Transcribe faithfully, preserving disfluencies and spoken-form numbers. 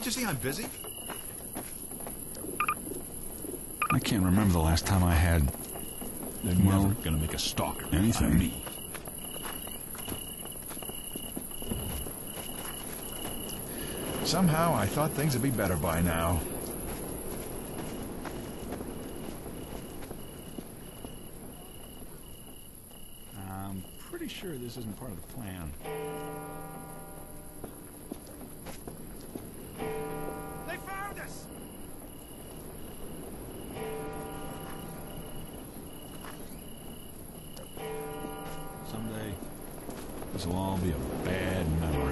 Can't you see I'm busy? I can't remember the last time I had... They're well, never gonna make a stalker. anything. Out of me. Somehow I thought things would be better by now. I'm pretty sure this isn't part of the plan. They found us! Someday, this will all be a bad memory.